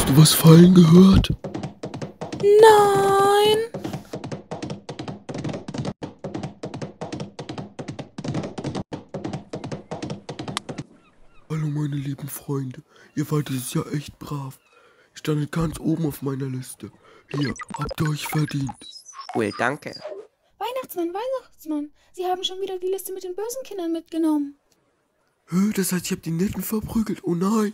du was fallen gehört? Nein. Hallo meine lieben Freunde, ihr wart dieses Jahr echt brav. Ihr standet ganz oben auf meiner Liste. Hier, habt ihr euch verdient. Cool, danke. Weihnachtsmann, Weihnachtsmann. Sie haben schon wieder die Liste mit den bösen Kindern mitgenommen. Das heißt, ich hab die Netten verprügelt, oh nein.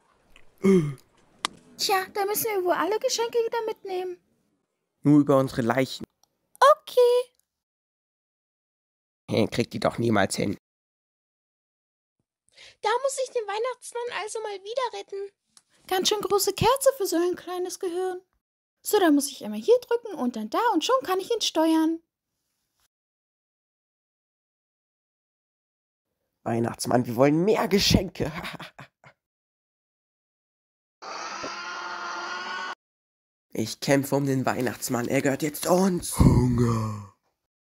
Tja, da müssen wir wohl alle Geschenke wieder mitnehmen. Nur über unsere Leichen. Okay. Kriegt die doch niemals hin. Da muss ich den Weihnachtsmann also mal wieder retten. Ganz schön große Kerze für so ein kleines Gehirn. So, da muss ich einmal hier drücken und dann da und schon kann ich ihn steuern. Weihnachtsmann, wir wollen mehr Geschenke. Ich kämpfe um den Weihnachtsmann, er gehört jetzt uns. Hunger.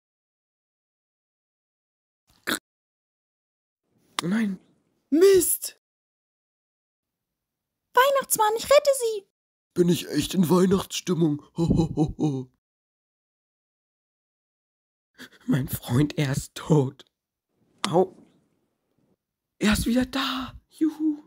Nein. Mist. Weihnachtsmann, ich rette Sie. Bin ich echt in Weihnachtsstimmung. Ho, ho, ho, ho. Mein Freund, er ist tot. Au. Er ist wieder da. Juhu.